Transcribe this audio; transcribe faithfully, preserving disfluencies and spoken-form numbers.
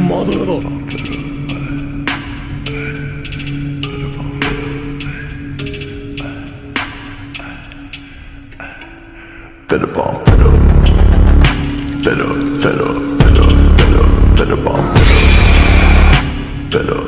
マドラだ。 Better bomb, better, better, better, better, better, better bomb, better, better.